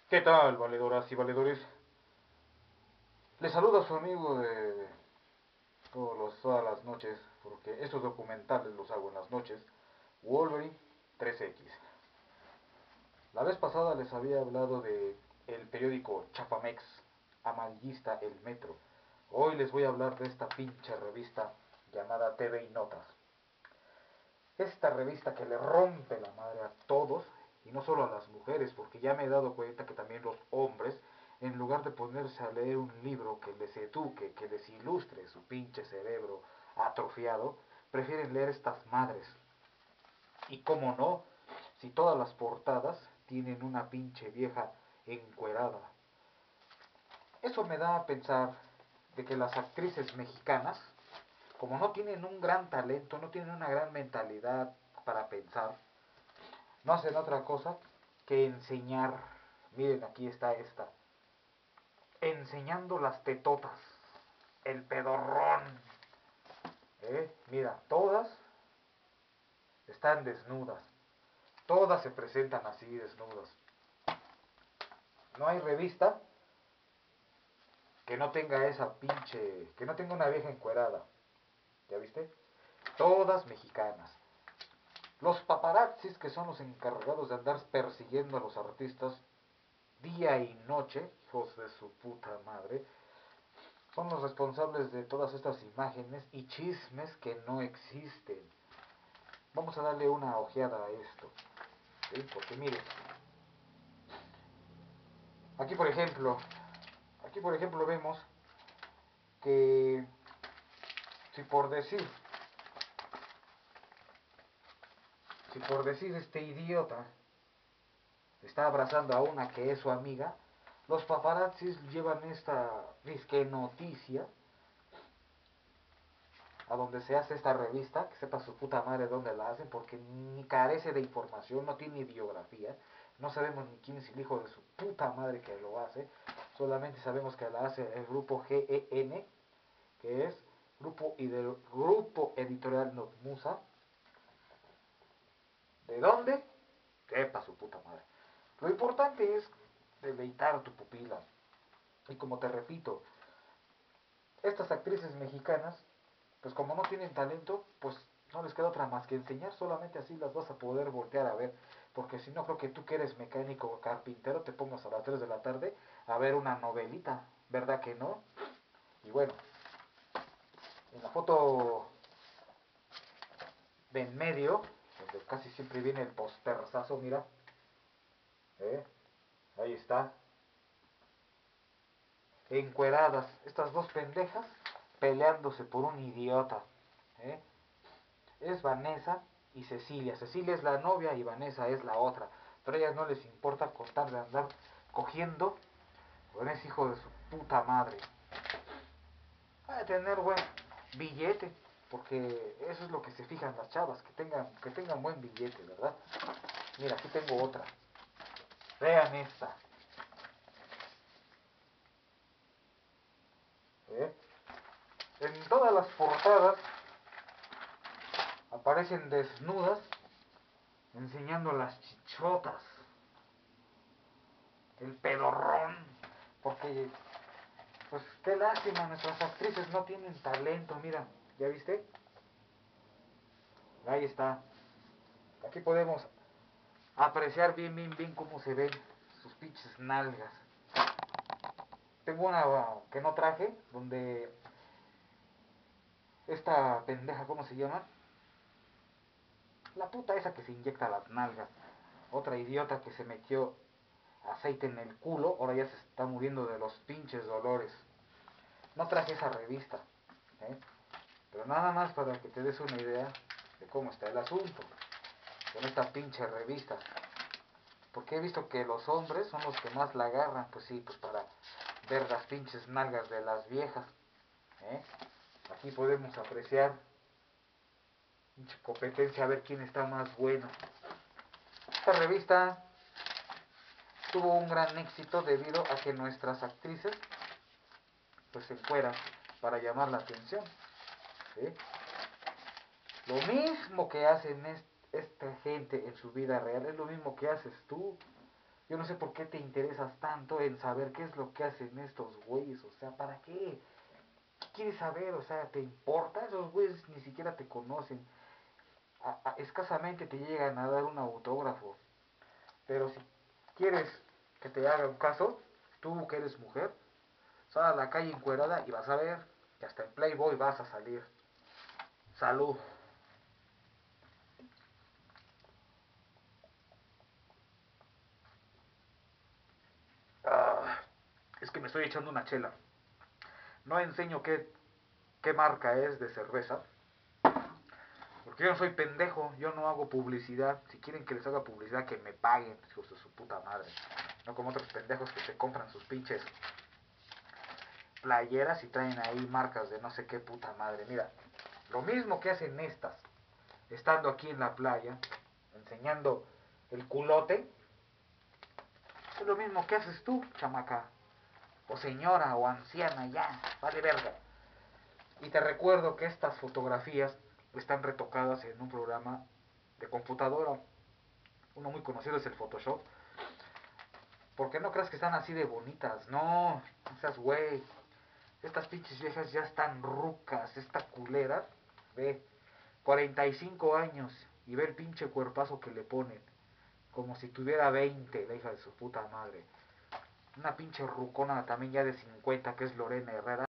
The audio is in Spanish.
¿Qué tal, valedoras y valedores? Les saluda su amigo de todas las noches, porque estos documentales los hago en las noches, Wolverine 3X. La vez pasada les había hablado de el periódico Chapamex, amarillista El Metro. Hoy les voy a hablar de esta pinche revista llamada TV y Notas. Esta revista que le rompe la madre a todos, y no solo a las mujeres, porque ya me he dado cuenta que también los hombres, en lugar de ponerse a leer un libro que les eduque, que les ilustre su pinche cerebro atrofiado, prefieren leer estas madres. Y cómo no, si todas las portadas tienen una pinche vieja encuerada. Eso me da a pensar de que las actrices mexicanas, como no tienen un gran talento, no tienen una gran mentalidad para pensar, no hacen otra cosa que enseñar. Miren, aquí está esta. Enseñando las tetotas. El pedorrón. Mira, todas están desnudas. Todas se presentan así desnudas. No hay revista que no tenga esa pinche, que no tenga una vieja encuerada. ¿Ya viste? Todas mexicanas. Los paparazzis, que son los encargados de andar persiguiendo a los artistas día y noche, hijos de su puta madre, son los responsables de todas estas imágenes y chismes que no existen. Vamos a darle una ojeada a esto, ¿sí? Porque miren, aquí por ejemplo, aquí por ejemplo vemos que si por decir, si por decir este idiota está abrazando a una que es su amiga, los paparazzis llevan esta disque noticia a donde se hace esta revista, que sepa su puta madre dónde la hacen, porque ni carece de información, no tiene biografía, no sabemos ni quién es el hijo de su puta madre que lo hace, solamente sabemos que la hace el grupo GEN, que es Grupo Editorial Notmusa. ¿De dónde? Sepa su puta madre. Lo importante es deleitar a tu pupila. Y como te repito, estas actrices mexicanas, pues como no tienen talento, pues no les queda otra más que enseñar, solamente así las vas a poder voltear a ver, porque si no creo que tú que eres mecánico o carpintero te pongas a las 3 de la tarde a ver una novelita, ¿verdad que no? Y bueno, en la foto de en medio, donde casi siempre viene el posterzazo, mira, ¿eh? Ahí está, encueradas, estas dos pendejas peleándose por un idiota, ¿eh? Es Vanessa y Cecilia. Cecilia es la novia y Vanessa es la otra. Pero a ellas no les importa contar de andar cogiendo con ese hijo de su puta madre. Va a tener buen billete, porque eso es lo que se fijan las chavas, que tengan buen billete, ¿verdad? Mira, aquí tengo otra. Vean esta. ¿Eh? En todas las portadas aparecen desnudas enseñando las chichotas, el pedorrón, porque pues qué lástima, nuestras actrices no tienen talento, mira, ¿ya viste? Ahí está. Aquí podemos apreciar bien, bien, bien cómo se ven sus pinches nalgas. Tengo una que no traje, donde esta pendeja, ¿cómo se llama? La puta esa que se inyecta las nalgas. Otra idiota que se metió aceite en el culo, ahora ya se está muriendo de los pinches dolores. No traje esa revista, ¿eh? Pero nada más para que te des una idea de cómo está el asunto con esta pinche revista. Porque he visto que los hombres son los que más la agarran, pues sí, pues para ver las pinches nalgas de las viejas. ¿Eh? Aquí podemos apreciar pinche competencia, a ver quién está más bueno. Esta revista tuvo un gran éxito debido a que nuestras actrices pues se encueran para llamar la atención. ¿Sí? Lo mismo que hacen esta gente en su vida real es lo mismo que haces tú. Yo no sé por qué te interesas tanto en saber qué es lo que hacen estos güeyes, o sea, ¿para qué? ¿Qué quieres saber? O sea, ¿te importa? Esos güeyes ni siquiera te conocen. Escasamente te llegan a dar un autógrafo. Pero si quieres que te haga un caso, tú que eres mujer, sal a la calle encuerada y vas a ver que hasta en Playboy vas a salir. Salud. Ah, es que me estoy echando una chela. No enseño qué marca es de cerveza, porque yo no soy pendejo, yo no hago publicidad. Si quieren que les haga publicidad, que me paguen, hijos de su puta madre. No como otros pendejos que se compran sus pinches playeras y traen ahí marcas de no sé qué puta madre. Mira, lo mismo que hacen estas, estando aquí en la playa, enseñando el culote, es lo mismo que haces tú, chamaca, o señora, o anciana, ya, vale verga. Y te recuerdo que estas fotografías están retocadas en un programa de computadora. Uno muy conocido es el Photoshop. Porque no creas que están así de bonitas, no, esas güey. Estas pinches viejas ya están rucas, esta culera, ve, 45 años y ve el pinche cuerpazo que le ponen. Como si tuviera 20, la hija de su puta madre. Una pinche rucona también ya de 50 que es Lorena Herrera.